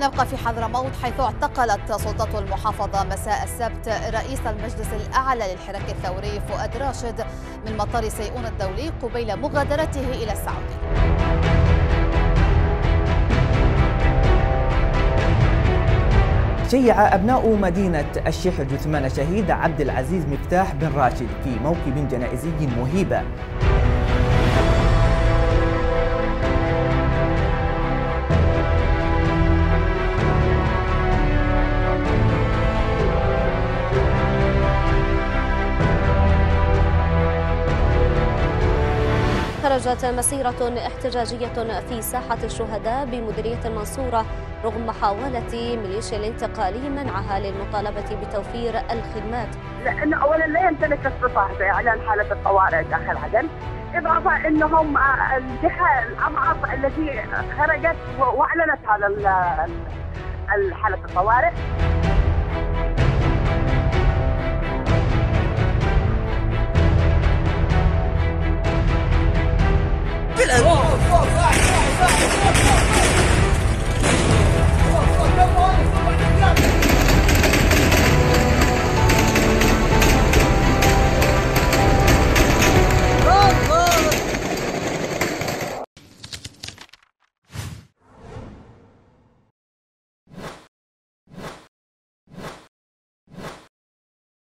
ونبقى في حضرموت، حيث اعتقلت سلطة المحافظة مساء السبت رئيس المجلس الأعلى للحراك الثوري فؤاد راشد من مطار سيئون الدولي قبيل مغادرته إلى السعودية. شيع أبناء مدينة الشيخ جثمان شهيد عبد العزيز مفتاح بن راشد في موكب جنائزي مهيب. خرجت مسيرة احتجاجية في ساحة الشهداء بمديرية المنصورة رغم محاولة ميليشيا الانتقالي منعها للمطالبة بتوفير الخدمات. لأنه أولا لا يمتلك الصفة بإعلان حالة الطوارئ داخل عدن، إضافة أنهم الجهة الأضعف التي خرجت وأعلنت هذا حالة الطوارئ.